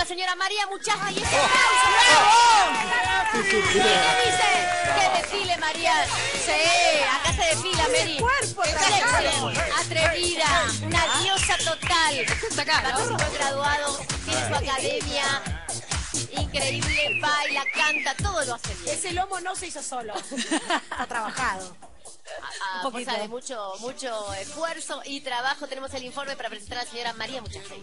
señora María Muchastegui. ¡Y ese aplauso! ¡Bravo! ¿Y qué dice? ¡Que desfile, María! Sí, acá se desfila, Mary. Atrevida, una diosa total. Participó en Graduados, tiene su academia. Increíble, baila, canta, todo lo hace bien. Ese lomo no se hizo solo, ha trabajado. A fuerza de mucho esfuerzo y trabajo. Tenemos el informe para presentar a la señora María Muchastegui.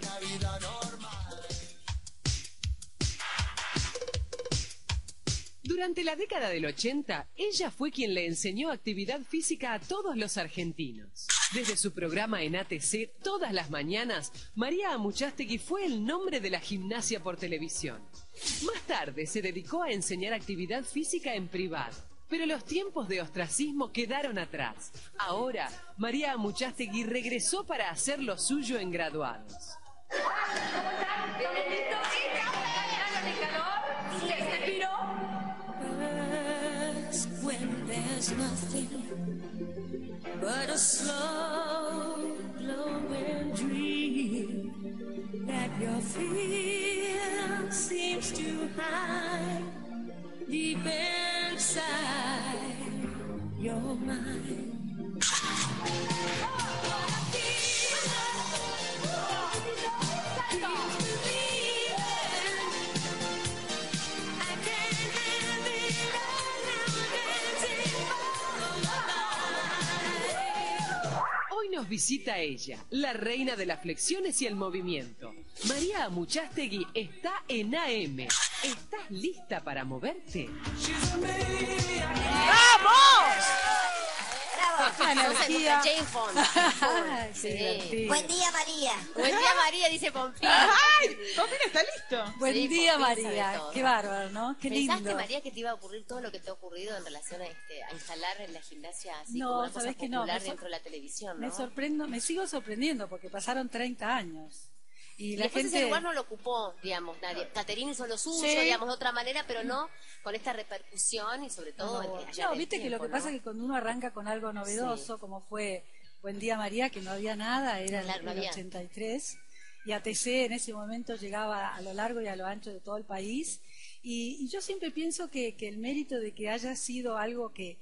Durante la década del 80, ella fue quien le enseñó actividad física a todos los argentinos. Desde su programa en ATC, todas las mañanas, María Muchastegui fue el nombre de la gimnasia por televisión. Más tarde se dedicó a enseñar actividad física en privado. Pero los tiempos de ostracismo quedaron atrás. Ahora, María Muchastegui regresó para hacer lo suyo en Graduados. ¿Cómo están? ¿Todos listos? ¿Están de calor? ¿Se respiró? When there's nothing but a slow glowing dream that your fear seems to hide deep inside your mind. Hoy nos visita ella, la reina de las flexiones y el movimiento. María Muchastegui está en AM. ¿Estás lista para moverte? ¡Vamos! Energía. Jane Fonda. Sí. Buen día, María. Buen día, María, dice Pompín. ¡Ay! Pompín está listo. Buen Sí, día, Pompín María. sabe todo. Qué bárbaro, ¿no? Qué lindo. ¿Pensaste, María, que te iba a ocurrir todo lo que te ha ocurrido en relación a instalar en la gimnasia así No, como una cosa sabés que no, popular dentro de la televisión, ¿no? Me sigo sorprendiendo porque pasaron 30 años. Y la después gente... ese lugar no lo ocupó, digamos, nadie. Caterine hizo lo suyo, Sí. digamos, de otra manera, pero no con esta repercusión y sobre todo allá No, en el viste que lo tiempo, que pasa ¿no? es que cuando uno arranca con algo novedoso, como fue Buen Día María, que no había nada, era Claro, no el había. 83, y ATC en ese momento llegaba a lo largo y a lo ancho de todo el país, y yo siempre pienso que el mérito de que haya sido algo que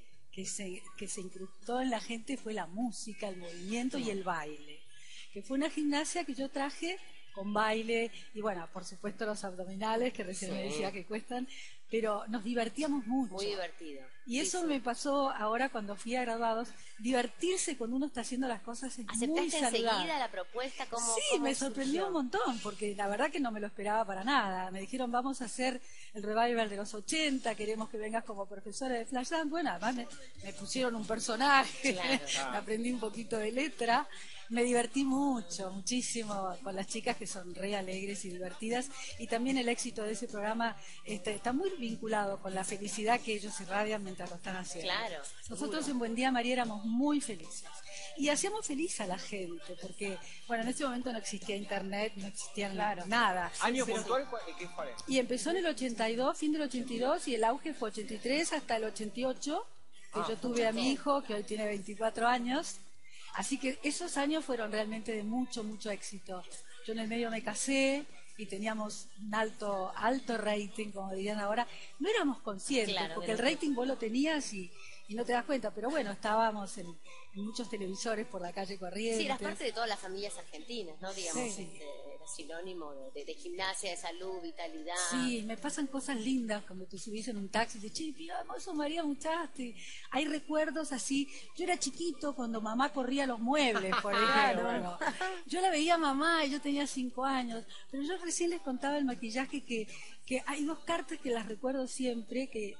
se incrustó en la gente fue la música, el movimiento y el baile, que fue una gimnasia que yo traje con baile y bueno, por supuesto los abdominales que recién me decía que cuestan, pero nos divertíamos mucho. Muy divertido. Y eso me pasó ahora cuando fui a Graduados, divertirse cuando uno está haciendo las cosas es muy ¿Aceptaste saludable. enseguida la propuesta? Sí, me sorprendió un montón, porque la verdad que no me lo esperaba para nada. Me dijeron, vamos a hacer el revival de los 80, queremos que vengas como profesora de Flash Dance. Bueno, además me pusieron un personaje, me aprendí un poquito de letra. Me divertí mucho, muchísimo con las chicas que son re alegres y divertidas, y también el éxito de ese programa está muy vinculado con la felicidad que ellos irradian mientras lo están haciendo. Claro. Nosotros en Buen Día María éramos muy felices y hacíamos feliz a la gente porque, bueno, en ese momento no existía internet, no existía nada. ¿Año puntual? ¿Qué fue? Y empezó en el 82, fin del 82, y el auge fue 83 hasta el 88, que yo tuve a mi hijo, que hoy tiene 24 años. Así que esos años fueron realmente de mucho, mucho éxito. Yo en el medio me casé y teníamos un alto rating, como dirían ahora. No éramos conscientes, porque el rating vos lo tenías y no te das cuenta, pero bueno, estábamos en muchos televisores por la calle Corrientes. Sí, eras parte de todas las familias argentinas, ¿no? Digamos, Sí. era sinónimo de gimnasia, de salud, vitalidad. Sí, me pasan cosas lindas cuando te subís en un taxi y dices, che, pidamos eso María Muchastegui. Hay recuerdos así. Yo era chiquito cuando mamá corría los muebles, por ejemplo. Yo la veía a mamá y yo tenía 5 años, pero yo recién les contaba el maquillaje que hay dos cartas que las recuerdo siempre, que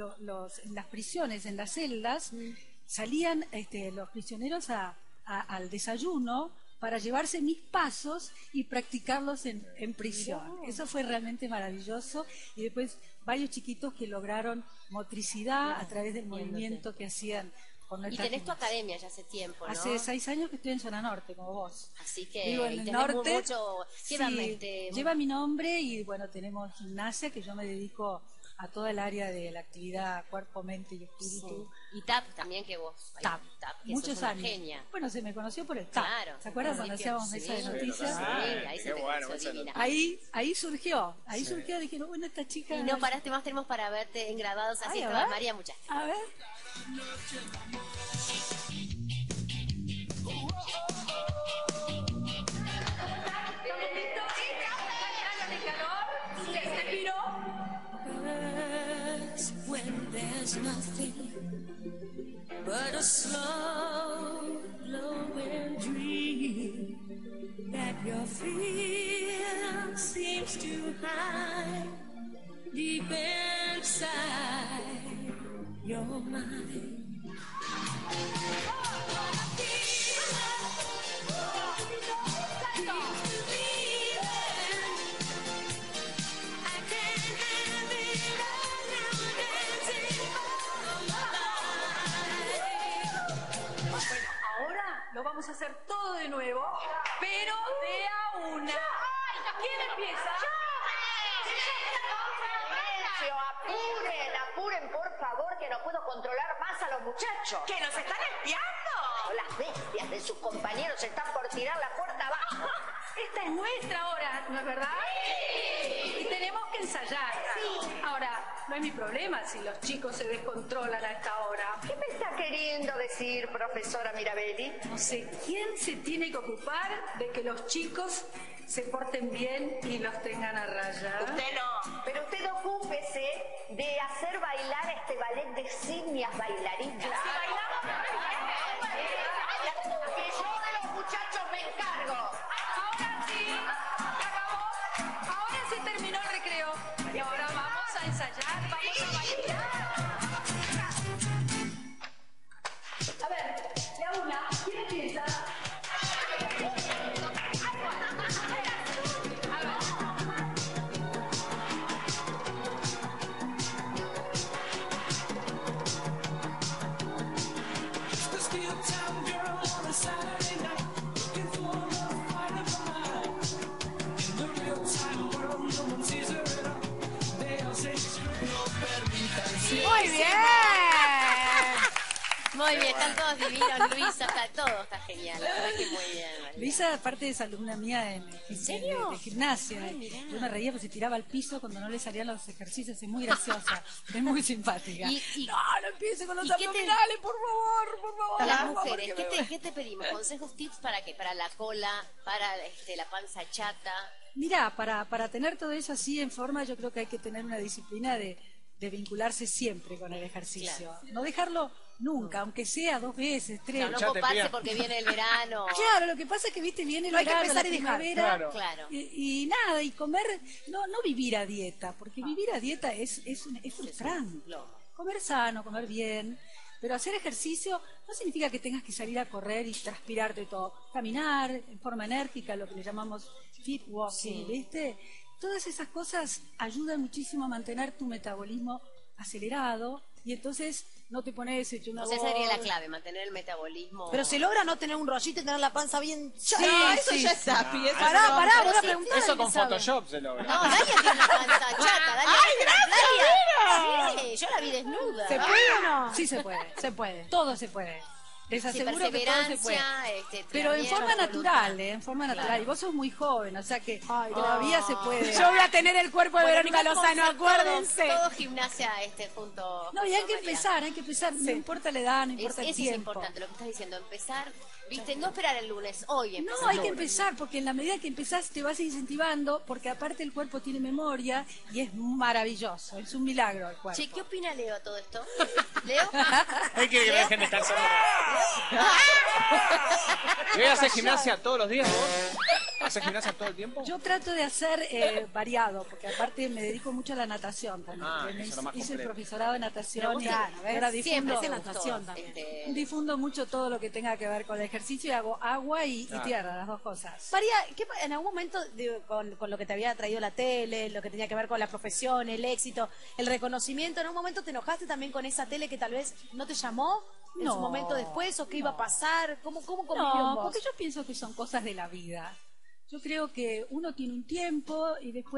en las prisiones, en las celdas, salían los prisioneros al desayuno para llevarse mis pasos y practicarlos en prisión. Eso fue realmente maravilloso. Y después varios chiquitos que lograron motricidad a través del movimiento que hacían. Y tenés tu academia ya hace tiempo, ¿no? Hace 6 años que estoy en Zona Norte, como vos. Así que vivo en el norte. Mucho... Lleva mi nombre y bueno, tenemos gimnasia, que yo me dedico a toda el área de la actividad cuerpo, mente y espíritu. Sí. Y TAP también, que vos. TAP, que muchos sos una años. Genia. Bueno, se me conoció por el TAP. Claro. ¿Se acuerdan cuando hacíamos mesa de noticias? Sí, ahí se te conoció divina. Ahí surgió, dijeron, bueno, esta chica... Y no paraste más, tenemos para verte en grabados, así Ay, a estaba ver. María Muchasti. A ver. When there's nothing but a slow glowing dream that your fear seems to hide deep inside your mind. Ahora lo vamos a hacer todo de nuevo, pero de a una. ¿Quién empieza? Apuren, por favor, que no puedo controlar más a los muchachos. ¿Que nos están espiando? Las bestias de sus compañeros están por tirar la puerta abajo. Esta es nuestra hora, ¿no es verdad? Sí. Y tenemos que ensayar. Sí. Ahora, no es mi problema si los chicos se descontrolan a esta hora. ¿Qué me está queriendo decir, profesora Mirabelli? No sé, ¿quién se tiene que ocupar de que los chicos se porten bien y los tengan a raya? Usted no. Pero usted ocúpese de hacer bailar a este ballet de signias bailarinas. ¿Sí bailamos? Que yo de los muchachos me encargo. Ahora sí, acabó. Ahora se terminó el recreo. Y ahora vamos a ensayar, vamos a bailar. A ver, de a una, ¿quién empieza? Muy bien. Muy bien, están todos divinos, Luisa, todo está genial. La verdad que muy bien, María. Luisa, aparte es alumna mía ¿En serio? de gimnasia. Ay, mirá. Yo me reía porque se tiraba al piso cuando no le salían los ejercicios. Es muy graciosa, es muy simpática. No empiece con los ¿y qué te- abdominales, por favor. Las por favor, mujeres, porque ¿qué te pedimos? ¿Consejos, tips para qué? ¿Para la cola? ¿Para la panza chata? Mirá, para tener todo eso así en forma, yo creo que hay que tener una disciplina de vincularse siempre con el ejercicio. Claro. No dejarlo nunca, aunque sea 2 veces, 3. No coparse porque viene el verano. Claro, lo que pasa es que viene el No hay que verano, empezar la y dejar. primavera, Claro. y nada, y comer, no vivir a dieta, porque vivir a dieta es frustrante. Comer sano, comer bien, pero hacer ejercicio no significa que tengas que salir a correr y transpirar de todo. Caminar en forma enérgica, lo que le llamamos fit walking, ¿viste? Todas esas cosas ayudan muchísimo a mantener tu metabolismo acelerado y entonces no te pones hecho una O sea, esa sería la gorda. clave, mantener el metabolismo. Pero se logra no tener un rollito y tener la panza bien... Sí, eso sí, ya sí. está, Pi, eso Pará, no- pará, pero voy a sí. preguntar. Eso al con que sabe. Photoshop se logra. No, Dalia tiene una panza chata. Dalia, yo la vi desnuda. ¿Se puede o no? Sí se puede. Se puede. Todo se puede. Les Sí, aseguro que todo se puede. perseverancia, Pero en entrenamiento, forma natural, voluntad. en forma natural. Claro. Y vos sos muy joven, o sea que todavía se puede. Yo voy a tener el cuerpo de Bueno, Verónica igual Lozano, podemos hacer acuérdense. Todo gimnasia junto. No, y hay junto que a María. empezar. No importa la edad, no importa el Eso tiempo. es importante lo que estás diciendo, empezar, viste, no esperar el lunes, hoy empezar. No, hay que empezar, porque en la medida que empezás te vas incentivando, porque aparte el cuerpo tiene memoria y es maravilloso, es un milagro el cuerpo. Che, ¿qué opina Leo a todo esto? ¿Leo? Él quiere que me dejen de estar solo. ¿Y voy a hacer gimnasia todos los días vos? ¿Haces gimnasia todo el tiempo? Yo trato de hacer variado, porque aparte me dedico mucho a la natación también. Ah, porque eso es lo más hice el completo. profesorado de Pero natación vos y claro, ahora siempre difundo, te natación gustó, también. difundo mucho todo lo que tenga que ver con el ejercicio y hago agua y Claro. tierra, las dos cosas. María, en algún momento, con lo que te había traído la tele, lo que tenía que ver con la profesión, el éxito, el reconocimiento, ¿en algún momento te enojaste también con esa tele que tal vez no te llamó en No, su momento después o qué iba a pasar? ¿Cómo convivió en No, vos? porque yo pienso que son cosas de la vida. Yo creo que uno tiene un tiempo y después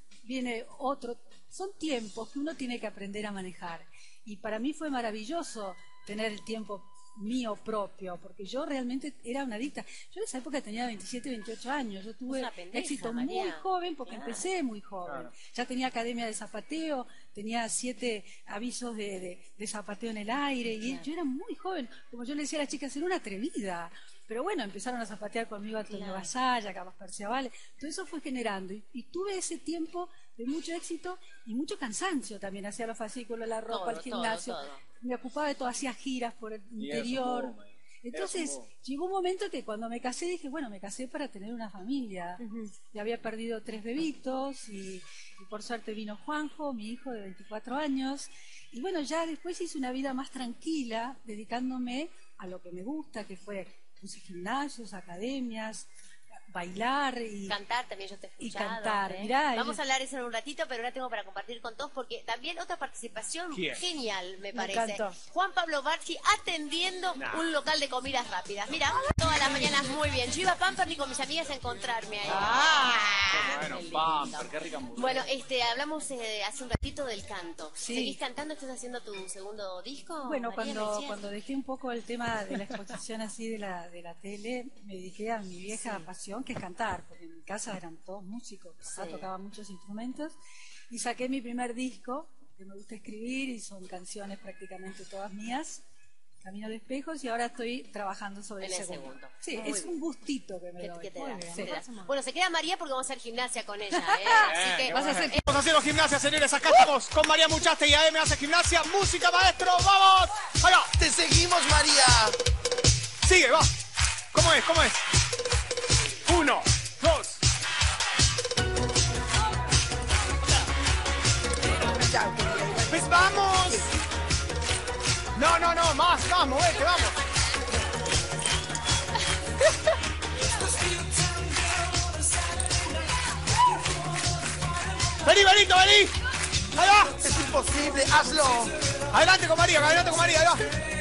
viene otro. Son tiempos que uno tiene que aprender a manejar. Y para mí fue maravilloso tener el tiempo mío propio, porque yo realmente era una adicta. Yo en esa época tenía 27, 28 años. Yo tuve éxito muy joven porque empecé muy joven. Ya tenía academia de zapateo, tenía 7 avisos de zapateo en el aire, y yo era muy joven. Como yo le decía a las chicas, era una atrevida. Pero bueno, empezaron a zapatear conmigo Antonio Basalla, Carlos Perciavale. Todo eso fue generando. Y tuve ese tiempo de mucho éxito y mucho cansancio también. Hacía los fascículos, la ropa, el gimnasio. Me ocupaba de todo, hacía giras por el interior. Entonces, llegó un momento que cuando me casé dije, bueno, me casé para tener una familia. Ya había perdido 3 bebitos y por suerte vino Juanjo, mi hijo de 24 años. Y bueno, ya después hice una vida más tranquila, dedicándome a lo que me gusta, que fue gimnasios, academias, bailar y cantar también. Yo te he escuchado, y cantar. Mirá, vamos a hablar eso en un ratito, pero ahora tengo para compartir con todos, porque también otra participación genial, me parece. Encantó. Juan Pablo Barchi atendiendo un local de comidas rápidas. Mira, todas las mañanas muy bien. Yo iba a Pamper con mis amigas a encontrarme ahí. Bueno, Pamper, qué rica música. Bueno, hablamos hace un ratito del canto. Sí. ¿Seguís cantando? ¿Estás haciendo tu segundo disco? Bueno, María, cuando dejé un poco el tema de la exposición así de la tele, me dediqué a mi vieja pasión, que es cantar, porque en mi casa eran todos músicos, papá tocaba muchos instrumentos, y saqué mi primer disco, que me gusta escribir, y son canciones prácticamente todas mías, Camino de Espejos, y ahora estoy trabajando sobre el segundo. Sí, es un gustito que me doy. ¿Qué te da? Bueno, se queda María porque vamos a hacer gimnasia con ella, Así que vamos haciendo gimnasia, señores. Acá estamos con María Muchaste y AM hace gimnasia. Música, maestro, ¡vamos! ¡Allá! ¡Te seguimos, María! Sigue, va. ¿Cómo es? 1, 2. Pues vamos. No, más, movete, vamos. Vení, Benito, vení. Ahí va. Es imposible, hazlo. Adelante con María, ahí va.